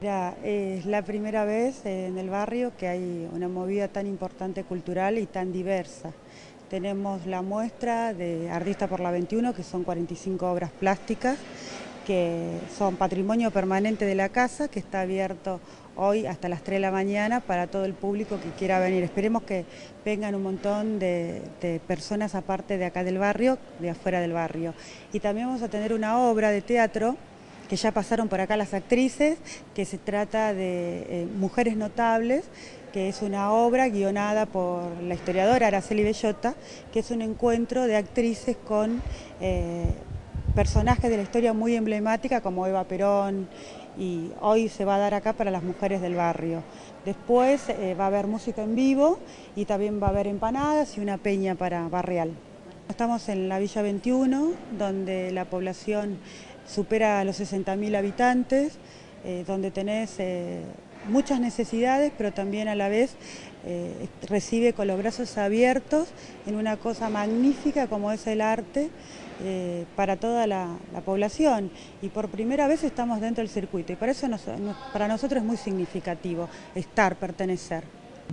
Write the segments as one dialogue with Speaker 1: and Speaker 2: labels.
Speaker 1: Es la primera vez en el barrio que hay una movida tan importante cultural y tan diversa. Tenemos la muestra de Artista por la 21, que son 45 obras plásticas, que son patrimonio permanente de la casa, que está abierto hoy hasta las 3 de la mañana para todo el público que quiera venir. Esperemos que vengan un montón de personas aparte de acá del barrio, de afuera del barrio. Y también vamos a tener una obra de teatro que ya pasaron por acá las actrices, que se trata de Mujeres Notables, que es una obra guionada por la historiadora Araceli Bellota, que es un encuentro de actrices con personajes de la historia muy emblemática como Eva Perón, y hoy se va a dar acá para las mujeres del barrio. Después va a haber música en vivo y también va a haber empanadas y una peña para barrial. Estamos en la Villa 21, donde la población supera los 60.000 habitantes, donde tenés muchas necesidades, pero también a la vez recibe con los brazos abiertos en una cosa magnífica como es el arte para toda la población. Y por primera vez estamos dentro del circuito y para eso para nosotros es muy significativo estar, pertenecer.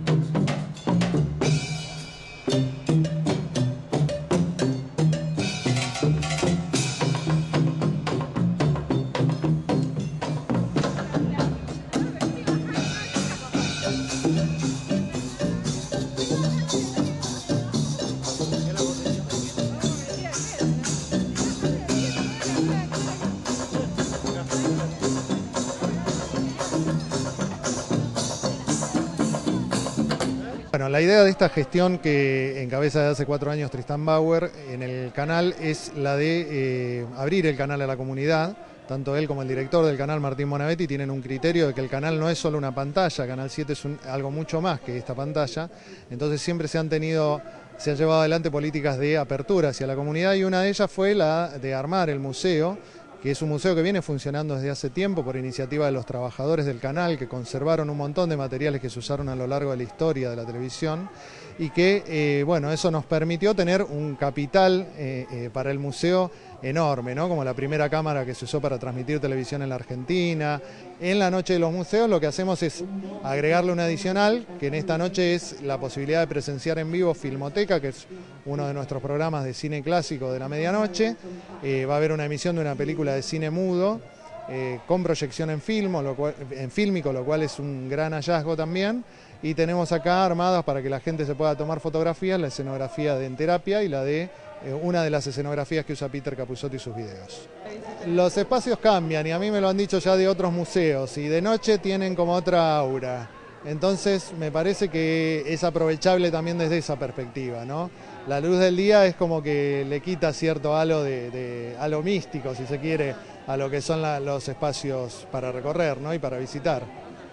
Speaker 2: Bueno, la idea de esta gestión que encabeza desde hace 4 años Tristán Bauer en el canal es la de abrir el canal a la comunidad. Tanto él como el director del canal, Martín Bonavetti, tienen un criterio de que el canal no es solo una pantalla, Canal 7 es algo mucho más que esta pantalla. Entonces siempre se han llevado adelante políticas de apertura hacia la comunidad y una de ellas fue la de armar el museo, que es un museo que viene funcionando desde hace tiempo por iniciativa de los trabajadores del canal, que conservaron un montón de materiales que se usaron a lo largo de la historia de la televisión y que, bueno, eso nos permitió tener un capital para el museo enorme, ¿no? Como la primera cámara que se usó para transmitir televisión en la Argentina. En la Noche de los Museos lo que hacemos es agregarle una adicional, que en esta noche es la posibilidad de presenciar en vivo Filmoteca, que es uno de nuestros programas de cine clásico de la medianoche. Va a haber una emisión de una película de cine mudo, con proyección en fílmico, lo cual es un gran hallazgo también. Y tenemos acá armadas para que la gente se pueda tomar fotografías, la escenografía de En Terapia y la de una de las escenografías que usa Peter Capusotto y sus videos. Los espacios cambian y a mí me lo han dicho ya de otros museos y de noche tienen como otra aura. Entonces me parece que es aprovechable también desde esa perspectiva, ¿no? La luz del día es como que le quita cierto halo halo místico, si se quiere, a lo que son los espacios para recorrer, ¿no? Y para visitar.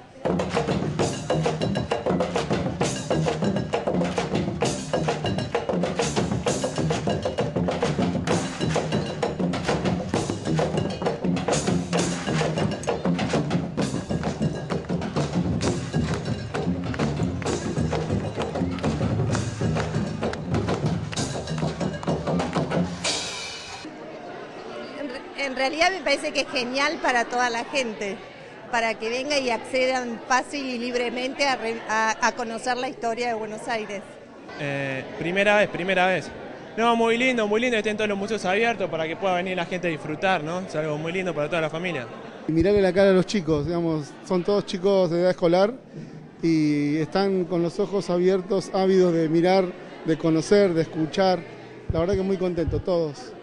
Speaker 3: En realidad me parece que es genial para toda la gente, para que venga y accedan fácil y libremente a conocer la historia de Buenos Aires.
Speaker 4: Primera vez. No, muy lindo que estén todos los museos abiertos para que pueda venir la gente a disfrutar, ¿no? Es algo muy lindo para toda la familia.
Speaker 5: Y mirarle la cara a los chicos, digamos, son todos chicos de edad escolar y están con los ojos abiertos, ávidos de mirar, de conocer, de escuchar. La verdad que muy contentos todos.